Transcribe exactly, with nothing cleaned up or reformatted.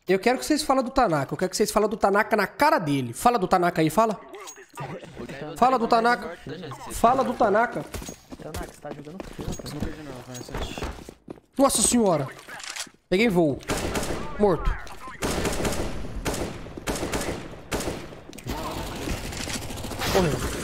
Eu quero que vocês falem do Tanaka. Eu quero que vocês falem do Tanaka na cara dele. Fala do Tanaka aí, fala. Fala do Tanaka. Fala do Tanaka. Tanaka, você tá jogando frio, Não perdi não, vai sete. Nossa senhora. Peguei voo. Morto. Morreu.